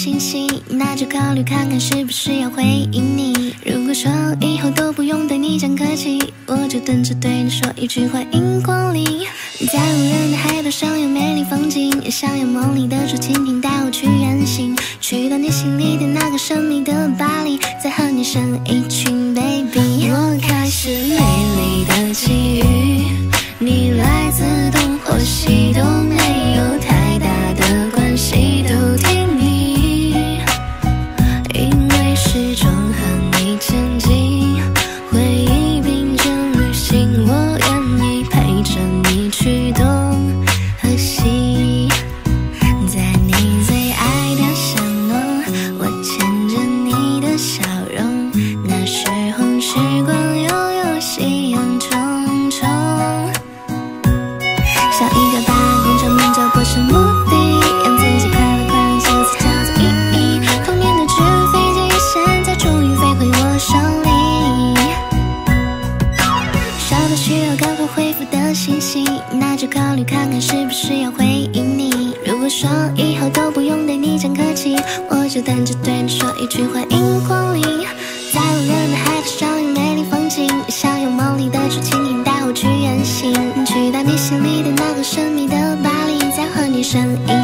信息，那就考虑看看是不是要回应你。如果说以后都不用对你讲客气，我就等着对你说一句欢迎光临。在无人的海岛上有美丽风景，也想有梦里的竹蜻蜓带我去远行，去到你心里的那个神秘的巴黎，再和你生一群 baby。 我开始美丽的际遇，你来自东或西都没有太大的关系，都听你，因为始终和你前进，回忆并肩旅行，我愿意陪着你去东和西，在你最爱的巷弄，我牵着你的笑容，那时候时光悠悠，夕阳重重，像一个把公车门交过成目的，让自己快乐快乐，就此叫做意义。童年的纸飞机，现在终于飞回我手里，收到需要赶快回复的信息，那就考虑看看是不是要回应你。如果说以后都不用对你讲客气，我就等着对你说一句欢迎光临。在无人的海岛上有美丽风景，想有梦里的竹蜻蜓带我去远行，去到你心里的那个神秘的巴黎，再和你生一